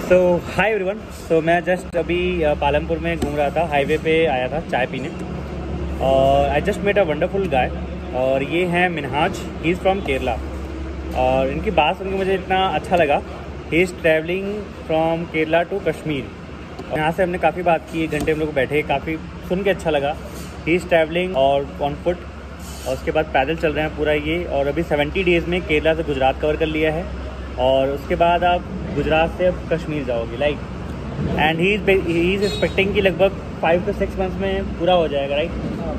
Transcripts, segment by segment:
सो hi everyone. सो मैं just अभी पालमपुर में घूम रहा था, हाईवे पे आया था चाय पीने और I just met a wonderful guy और ये है Minhaj. He is from Kerala और इनकी बात सुन के मुझे इतना अच्छा लगा। He is travelling from Kerala to Kashmir और यहाँ से हमने काफ़ी बात की, 1 घंटे हम लोग बैठे, काफ़ी सुन के अच्छा लगा। ही इज़ ट्रैवलिंग और ऑन फुट और उसके बाद पैदल चल रहे हैं पूरा ये, और अभी 70 डेज़ में केरला से गुजरात कवर कर लिया है और उसके बाद आप गुजरात से अब कश्मीर जाओगे like. And he is expecting कि लगभग 5 to 6 मंथ्स में पूरा हो जाएगा, राइट?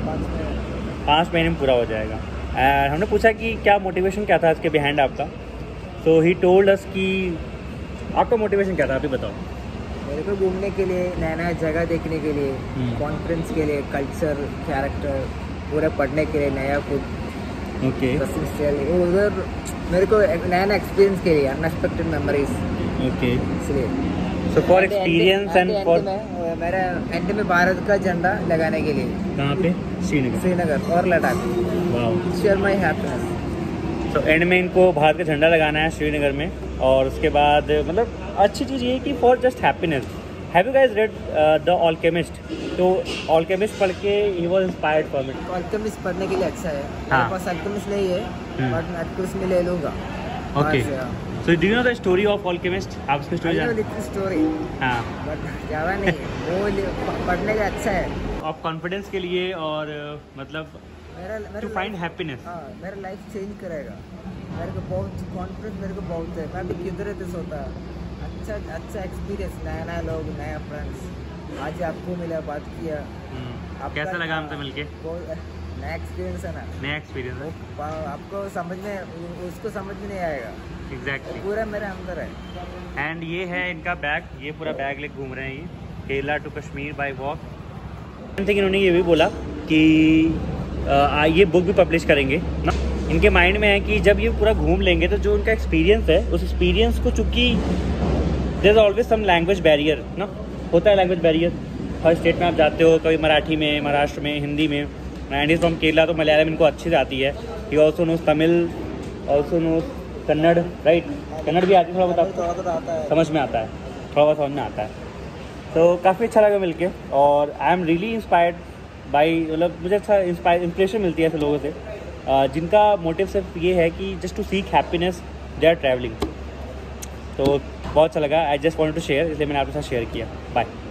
5 महीने में पूरा हो जाएगा। एंड हमने पूछा कि क्या मोटिवेशन क्या था इसके बिहाइंड आपका। सो ही टोल्ड अस कि आपका मोटिवेशन क्या था, अभी बताओ। मेरे को घूमने के लिए, नया नया जगह देखने के लिए, कॉन्फ्रेंस के लिए, कल्चर, कैरेक्टर पूरा पढ़ने के लिए, नया कुछ ड्रेसिंग स्टाइल, उधर मेरे को नया नया एक्सपीरियंस के लिए, अनएक्सपेक्टेड मेमोरीज। इसलिए so for experience and for मेरा एंड में भारत का झंडा लगाने के लिए। कहाँ पे? श्रीनगर और Ladakh. Wow, share my happiness. तो एंड में इनको भारत का झंडा लगाना है श्रीनगर में और उसके बाद मतलब अच्छी चीज़ ये है कि for just happiness. Have you guys read the Alchemist? तो ऑलकेमिस्ट पढ़ के he was inspired for it. Alchemist पढ़ने के लिए अच्छा है। हाँ। मेरे पास ऑलकेमिस्ट नहीं है बट नेटफ्लिक्स में ले लूँगा। Okay, so do you know the story of Alchemist? आप उसकी स्टोरी जानते हैं? स्टोरी हाँ, बट ज़्यादा नहीं है, वो पढ़ने का अच्छा है। आप कॉन्फिडेंस के लिए और मतलब टू फाइंड हैप्पीनेस। हाँ, मेरा लाइफ चेंज करेगा। मेरे को बहुत कॉन्फिडेंस, मेरे को बहुत है। मैं भी किधर से सोता, अच्छा एक्सपीरियंस, नया नया लोग, नया फ्रेंड्स। आज आपको मिला, बात किया। कैसा लगा हमसे मिलके? नया एक्सपीरियंस है ना, नया एक्सपीरियंस है। आपको समझ में, उसको समझ में नहीं आएगा। एग्जैक्टली, पूरा मेरे अंदर है। एंड ये है इनका बैग, ये पूरा बैग लेके घूम रहे हैं ये Kerala to Kashmir by walk. इन्होंने ये भी बोला कि ये बुक भी पब्लिश करेंगे ना। इनके माइंड में है कि जब ये पूरा घूम लेंगे तो जो उनका एक्सपीरियंस है, उस एक्सपीरियंस को, चूँकि there is always some language barrier ना, होता है लैंग्वेज बैरियर। हर स्टेट में आप जाते हो, कभी मराठी में, महाराष्ट्र में, हिंदी में। एंड इज फ्रॉम केरला तो मलयालम इनको अच्छी से आती है। He also knows Tamil, also knows Kannada, right? Kannada भी आती है, थोड़ा बहुत आता है, समझ में आता है, थोड़ा बहुत समझ में आता है। तो काफ़ी अच्छा लगा मिलके और I am really inspired by, मतलब मुझे अच्छा इंस्पिरेशन मिलती है ऐसे लोगों से जिनका मोटिव सिर्फ ये है कि just to seek happiness, they are travelling. तो बहुत अच्छा लगा, I just wanted to share, इसलिए मैंने आपके साथ शेयर किया। बाय।